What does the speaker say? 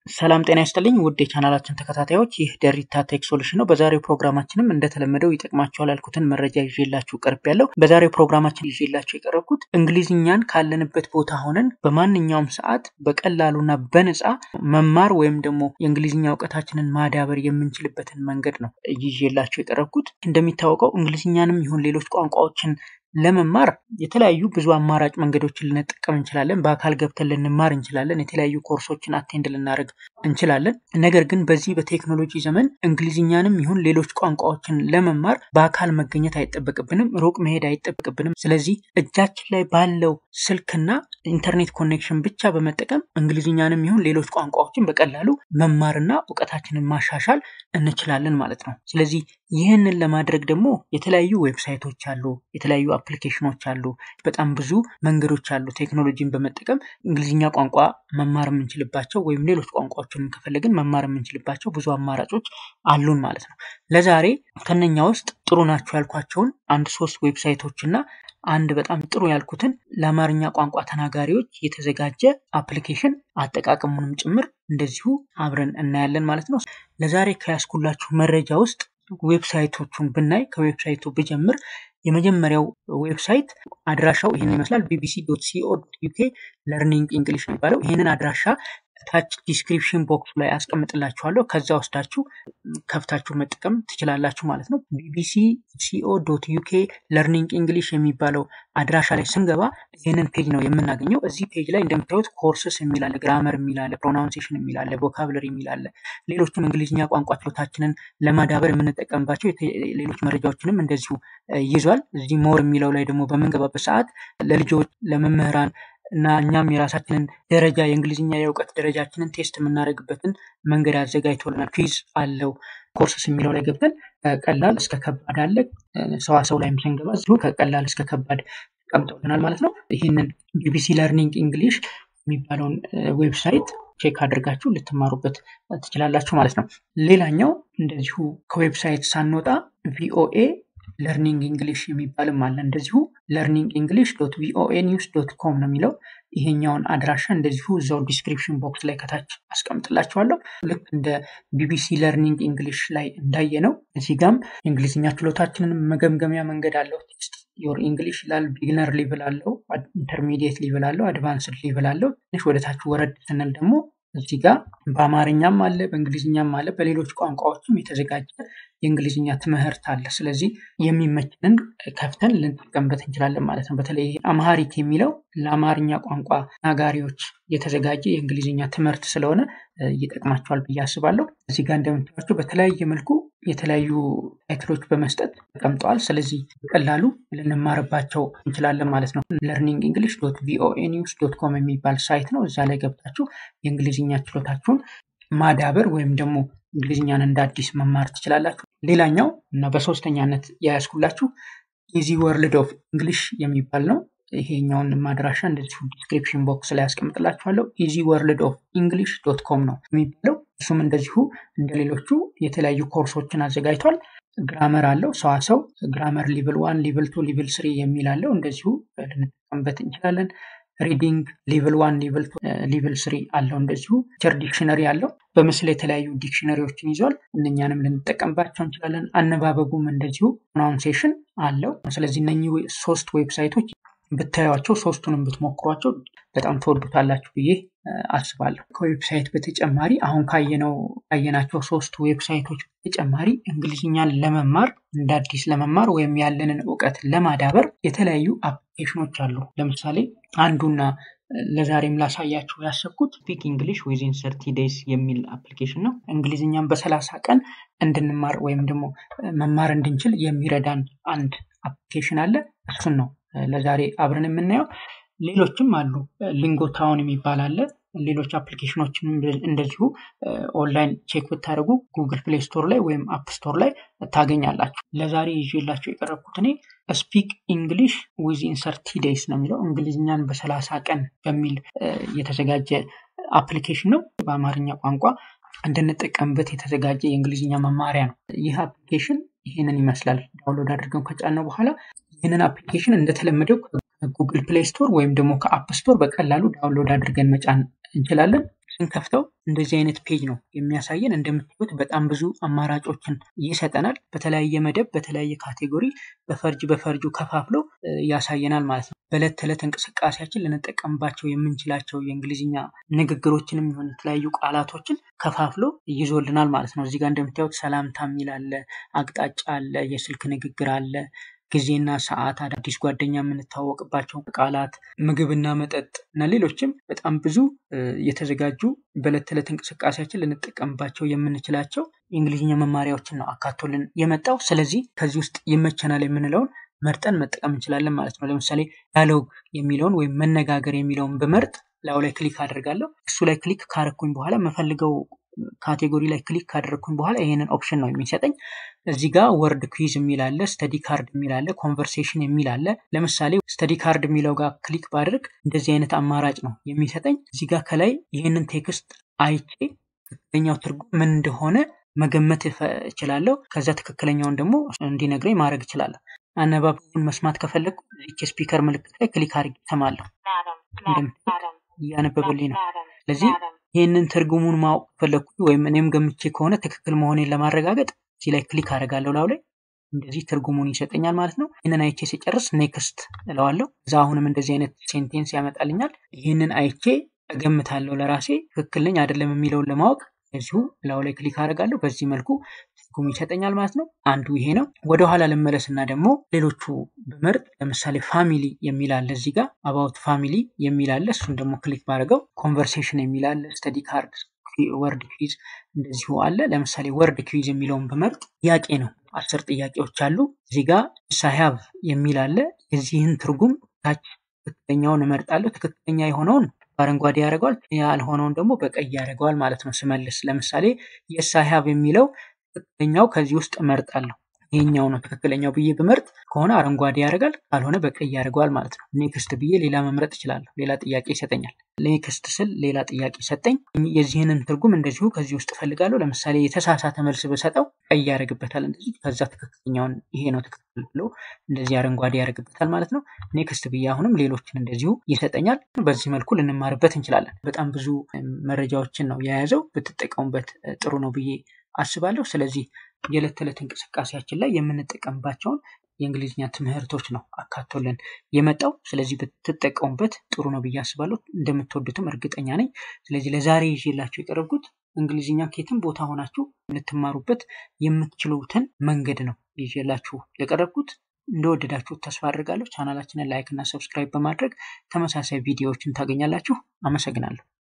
ሰላም ጤና ይስጥልኝ ውድ የቻናላችን ተከታታዮች ይህ ደሪታ ቴክ ሶሉሽን ነው። በዛሬው ፕሮግራማችንም እንደተለመደው ይጠቅማችኋል ያልኩትን መረጃ ይዤላችሁ ቀርቤያለሁ። በዛሬው ፕሮግራማችን ይዤላችሁ የቀረብኩት እንግሊዝኛን ካለንበት ቦታ ሆነን በማንኛውም ሰዓት በቀላሉና በነፃ መማር ወይም ደግሞ የእንግሊዝኛ ዕውቀታችንን ማዳበር የምንችልበትን መንገድ ነው ይዤላችሁ የቀረብኩት። እንደሚታወቀው እንግሊዝኛንም ይሁን ሌሎች ቋንቋዎችን ለመማር የተለያዩ ብዙ አማራጭ መንገዶችን ልንጠቀም እንችላለን። በአካል ገብተን ልንማር እንችላለን። የተለያዩ ኮርሶችን አቴንድ ልናደርግ እንችላለን። ነገር ግን በዚህ በቴክኖሎጂ ዘመን እንግሊዝኛንም ይሁን ሌሎች ቋንቋዎችን ለመማር በአካል መገኘት አይጠበቅብንም፣ ሩቅ መሄድ አይጠበቅብንም። ስለዚህ እጃችን ላይ ባለው ስልክና ኢንተርኔት ኮኔክሽን ብቻ በመጠቀም እንግሊዝኛንም ይሁን ሌሎች ቋንቋዎችን በቀላሉ መማርና ዕውቀታችንን ማሻሻል እንችላለን ማለት ነው። ስለዚህ ይህንን ለማድረግ ደግሞ የተለያዩ ዌብሳይቶች አሉ፣ የተለያዩ አፕሊኬሽኖች አሉ፣ በጣም ብዙ መንገዶች አሉ። ቴክኖሎጂን በመጠቀም እንግሊዝኛ ቋንቋ መማር የምንችልባቸው ወይም ሌሎች ቋንቋዎችን ከፈለግን መማር የምንችልባቸው ብዙ አማራጮች አሉን ማለት ነው። ለዛሬ ከነኛ ውስጥ ጥሩ ናቸው ያልኳቸውን አንድ 3 ዌብሳይቶችና አንድ በጣም ጥሩ ያልኩትን ለአማርኛ ቋንቋ ተናጋሪዎች የተዘጋጀ አፕሊኬሽን አጠቃቀሙንም ጭምር እንደዚሁ አብረን እናያለን ማለት ነው። ለዛሬ ከያስኩላችሁ መረጃ ውስጥ ዌብሳይቶቹን ብናይ ከዌብሳይቱ ብጀምር የመጀመሪያው ዌብሳይት አድራሻው ይሄን ይመስላል bbc.co.uk ለርኒንግ እንግሊሽ የሚባለው። ይሄንን አድራሻ ታች ዲስክሪፕሽን ቦክስ ላይ አስቀምጥላችኋለሁ። ከዛ ወስዳችሁ ከፍታችሁ መጠቀም ትችላላችሁ ማለት ነው። bbc.co.uk ለርኒንግ እንግሊሽ የሚባለው አድራሻ ላይ ስንገባ ይሄንን ፔጅ ነው የምናገኘው። እዚህ ፔጅ ላይ እንደምታዩት ኮርስስ የሚል አለ፣ ግራመር የሚል አለ፣ ፕሮናንሴሽን የሚል አለ፣ ቮካብለሪ የሚል አለ፣ ሌሎችም እንግሊዝኛ ቋንቋ ችሎታችንን ለማዳበር የምንጠቀምባቸው ሌሎች መረጃዎችንም እንደዚሁ ይዟል። እዚህ ሞር የሚለው ላይ ደግሞ በምንገባበት ሰዓት ለልጆች ለመምህራን እና እኛም የራሳችንን ደረጃ የእንግሊዝኛ የዕውቀት ደረጃችንን ቴስት የምናደርግበትን መንገድ አዘጋጅቶልናል። ኩዊዝ አለው። ኮርስስ የሚለው ላይ ገብተን ከቀላል እስከ ከባድ አለ። ሰዋሰው ላይም ስንገባ እዚሁ ከቀላል እስከ ከባድ ተቀምጦልናል ማለት ነው። ይሄንን ቢቢሲ ለርኒንግ እንግሊሽ የሚባለውን ዌብሳይት ቼክ አድርጋችሁ ልትማሩበት ትችላላችሁ ማለት ነው። ሌላኛው እንደዚሁ ከዌብሳይት ሳንወጣ ቪኦኤ ለርኒንግ እንግሊሽ የሚባልም አለ። እንደዚሁ learningenglish.voanews.com ነው የሚለው። ይሄኛውን አድራሻ እንደዚሁ እዛው ዲስክሪፕሽን ቦክስ ላይ ከታች አስቀምጥላችኋለሁ። ልክ እንደ ቢቢሲ ለርኒንግ እንግሊሽ ላይ እንዳየነው እዚህ ጋም የእንግሊዝኛ ችሎታችንን መገምገሚያ መንገድ አለው። ቴስት ዮር እንግሊሽ ይላል። ቢግነር ሌቭል አለው፣ ኢንተርሚዲየት ሌቭል አለው፣ አድቫንስድ ሌቭል አለው። ትንሽ ወደታች ወረድ ስንል ደግሞ እዚህ ጋር በአማርኛም አለ፣ በእንግሊዝኛም አለ፣ በሌሎች ቋንቋዎችም የተዘጋጀ የእንግሊዝኛ ትምህርት አለ። ስለዚህ የሚመችንን ከፍተን ልንጠቀምበት እንችላለን ማለት ነው። በተለይ አምሃሪክ የሚለው ለአማርኛ ቋንቋ ተናጋሪዎች የተዘጋጀ የእንግሊዝኛ ትምህርት ስለሆነ ይጠቅማቸዋል ብዬ አስባለሁ። እዚህ ጋር እንደምታዩቸው በተለያየ መልኩ የተለያዩ ታይትሎች በመስጠት ተቀምጠዋል። ስለዚህ በቀላሉ ልንማርባቸው እንችላለን ማለት ነው። learningenglish.voanews.com የሚባል ሳይት ነው። እዛ ላይ ገብታችሁ የእንግሊዝኛ ችሎታችሁን ማዳበር ወይም ደግሞ እንግሊዝኛን እንደ አዲስ መማር ትችላላችሁ። ሌላኛው እና በሶስተኛነት ያያስኩላችሁ ኢዚ ወርልድ ኦፍ እንግሊሽ የሚባል ነው። ይሄኛውን ማድራሻ እንደዚሁ ዲስክሪፕሽን ቦክስ ላይ አስቀምጥላችኋለሁ። easyworldoфenglish.com ነው የሚባለው። እሱም እንደዚሁ እንደሌሎቹ የተለያዩ ኮርሶችን አዘጋጅቷል። ግራመር አለው፣ ሰዋሰው ግራመር ሌቭል 1 ሌቭል 2 ሌቭል 3 የሚል አለው። እንደዚሁ ልንጠቀምበት እንችላለን። ሪዲንግ ሌቭል 1 ሌቭል 2 ሌቭል 3 አለው። እንደዚሁ ፒክቸር ዲክሽነሪ አለው። በምስል የተለያዩ ዲክሽነሪዎችን ይዟል። እነኛንም ልንጠቀምባቸው እንችላለን። አነባበቡም እንደዚሁ ፕሮናንሴሽን አለው። ስለዚህ እነኚህ 3 ዌብሳይቶች ብታዩዋቸው ሶስቱንም ብትሞክሯቸው በጣም ተወዱታላችሁ ብዬ አስባለሁ። ከዌብሳይት በተጨማሪ አሁን ካየናቸው 3 ዌብሳይቶች በተጨማሪ እንግሊዝኛን ለመማር እንደ አዲስ ለመማር ወይም ያለንን ዕውቀት ለማዳበር የተለያዩ አፕሊኬሽኖች አሉ። ለምሳሌ አንዱና ለዛሬም ላሳያችሁ ያሰብኩት ስፒክ እንግሊሽ ዊዝን 30 ዴይስ የሚል አፕሊኬሽን ነው። እንግሊዝኛን በ30 ቀን እንድንማር ወይም ደግሞ መማር እንድንችል የሚረዳን አንድ አፕሊኬሽን አለ። እሱን ነው ለዛሬ አብረን የምናየው። ሌሎችም አሉ። ሊንጎ ታውን የሚባል አለ። ሌሎች አፕሊኬሽኖችን እንደዚሁ ኦንላይን ቼክ ብታደርጉ ጉግል ፕሌይ ስቶር ላይ ወይም አፕ ስቶር ላይ ታገኛላችሁ። ለዛሬ ይዤላችሁ የቀረብኩት እኔ ስፒክ እንግሊሽ ዊዝን 30 ዴይስ ነው የሚለው። እንግሊዝኛን በ30 ቀን በሚል የተዘጋጀ አፕሊኬሽን ነው። በአማርኛ ቋንቋ እንድንጠቀምበት የተዘጋጀ የእንግሊዝኛ መማሪያ ነው። ይህ አፕሊኬሽን ይሄንን ይመስላል። ዳውንሎድ አድርገን ከጫነው በኋላ ይሄንን አፕሊኬሽን እንደተለመደው ከጉግል ፕሌይ ስቶር ወይም ደግሞ ከአፕ ስቶር በቀላሉ ዳውንሎድ አድርገን መጫን እንችላለን። እንከፍተው እንደዚህ አይነት ፔጅ ነው የሚያሳየን። እንደምታዩት በጣም ብዙ አማራጮችን ይሰጠናል። በተለያየ መደብ በተለያየ ካቴጎሪ በፈርጁ ከፋፍሎ ያሳየናል ማለት ነው። በዕለት ተዕለት እንቅስቃሴያችን ልንጠቀምባቸው የምንችላቸው የእንግሊዝኛ ንግግሮችንም ይሁን የተለያዩ ቃላቶችን ከፋፍሎ ይዞልናል ማለት ነው። እዚህ ጋር እንደምታዩት ሰላምታ የሚል አለ፣ አቅጣጫ አለ፣ የስልክ ንግግር አለ፣ ጊዜና ሰዓት፣ አዳዲስ ጓደኛ የምንታወቅባቸው ቃላት፣ ምግብና መጠጥ እና ሌሎችም በጣም ብዙ የተዘጋጁ በዕለት ተዕለት እንቅስቃሴያችን ልንጠቀምባቸው የምንችላቸው የእንግሊዝኛ መማሪያዎችን ነው አካቶልን የመጣው። ስለዚህ ከዚህ ውስጥ ይመቸናል የምንለውን መርጠን መጠቀም እንችላለን ማለት ነው። ለምሳሌ ዳያሎግ የሚለውን ወይም መነጋገር የሚለውን በመርጥ ላዩ ላይ ክሊክ አደርጋለሁ። እሱ ላይ ክሊክ ካረኩኝ በኋላ መፈልገው ካቴጎሪ ላይ ክሊክ ካደረኩኝ በኋላ ይሄንን ኦፕሽን ነው የሚሰጠኝ። እዚህ ጋር ወርድ ኩዊዝ የሚል አለ፣ ስተዲ ካርድ የሚል አለ፣ ኮንቨርሴሽን የሚል አለ። ለምሳሌ ስተዲ ካርድ የሚለው ጋር ክሊክ ባደርግ እንደዚህ አይነት አማራጭ ነው የሚሰጠኝ። እዚህ ጋር ከላይ ይህንን ቴክስት አይቼ ትክክለኛው ትርጉም ምን እንደሆነ መገመት እችላለሁ። ከዛ ትክክለኛውን ደግሞ እንዲነግረኝ ማድረግ እችላለሁ። አነባበቡን መስማት ከፈለኩ እቺ ስፒከር ምልክት ላይ ክሊክ አድርጌ እሰማለሁ። እያነበበልኝ ነው። ስለዚህ ይህንን ትርጉሙን ማወቅ ፈለኩ ወይም እኔም ገምቼ ከሆነ ትክክል መሆኔን ለማረጋገጥ እዚህ ላይ ክሊክ አደርጋለሁ። ላዩ ላይ እንደዚህ ትርጉሙን ይሰጠኛል ማለት ነው። ይህንን አይቼ ሲጨርስ ኔክስት እለዋለሁ። እዛ አሁንም እንደዚህ አይነት ሴንቴንስ ያመጣልኛል። ይህንን አይቼ እገምታለሁ ለራሴ ትክክል ነኝ አይደለም የሚለውን ለማወቅ እዚሁ ላዩ ላይ ክሊክ አደርጋለሁ። በዚህ መልኩ ትርጉም ይሰጠኛል ማለት ነው። አንዱ ይሄ ነው። ወደ ኋላ ልመለስና ደግሞ ሌሎቹ በመርጥ ለምሳሌ ፋሚሊ የሚል አለ፣ እዚህ ጋር አባውት ፋሚሊ የሚል አለ። እሱን ደግሞ ክሊክ ባደርገው ኮንቨርሴሽን የሚል አለ፣ ስተዲ ካርድ፣ ወርድ ኩዊዝ እንደዚሁ አለ። ለምሳሌ ወርድ ኩዊዝ የሚለውን በመርጥ ጥያቄ ነው። 10 ጥያቄዎች አሉ። እዚህ ጋር ሳይሃቭ የሚል አለ። የዚህን ትርጉም ታች ትክክለኛውን እመርጣለሁ። ትክክለኛ የሆነውን በአረንጓዴ ያደርገዋል፣ ያልሆነውን ደግሞ በቀይ ያደርገዋል ማለት ነው ስመልስ። ለምሳሌ የስ አይ ሃቭ የሚለው ትክክለኛው ከዚህ ውስጥ እመርጣለሁ። ይሄኛው ነው ትክክለኛው ብዬ ብመርጥ ከሆነ አረንጓዴ ያደርጋል፣ ካልሆነ በቀይ ያደርገዋል ማለት ነው። ኔክስት ብዬ ሌላ መምረጥ እችላለሁ። ሌላ ጥያቄ ይሰጠኛል። ኔክስት ስል ሌላ ጥያቄ ሰጠኝ። የዚህንን ትርጉም እንደዚሁ ከዚህ ውስጥ እፈልጋለሁ። ለምሳሌ የተሳሳተ መልስ ብሰጠው ቀይ ያደርግበታል እንደዚህ። ከዛ ትክክለኛውን ይሄ ነው ትክክል ብሎ እንደዚህ አረንጓዴ ያደርግበታል ማለት ነው። ኔክስት ብዬ አሁንም ሌሎችን እንደዚሁ ይሰጠኛል። በዚህ መልኩ ልንማርበት እንችላለን። በጣም ብዙ መረጃዎችን ነው የያዘው። ብትጠቀሙበት ጥሩ ነው ብዬ አስባለሁ። ስለዚህ የዕለት ተዕለት እንቅስቃሴያችን ላይ የምንጠቀምባቸውን የእንግሊዝኛ ትምህርቶች ነው አካቶልን የመጣው። ስለዚህ ብትጠቀሙበት ጥሩ ነው ብዬ አስባለሁ። እንደምትወዱትም እርግጠኛ ነኝ። ስለዚህ ለዛሬ ይዤላችሁ የቀረብኩት እንግሊዝኛ ከየትም ቦታ ሆናችሁ ልትማሩበት የምትችሉትን መንገድ ነው ይዤላችሁ የቀረብኩት። እንደወደዳችሁት ተስፋ አድርጋለሁ። ቻናላችንን ላይክ እና ሰብስክራይብ በማድረግ ተመሳሳይ ቪዲዮዎችን ታገኛላችሁ። አመሰግናለሁ።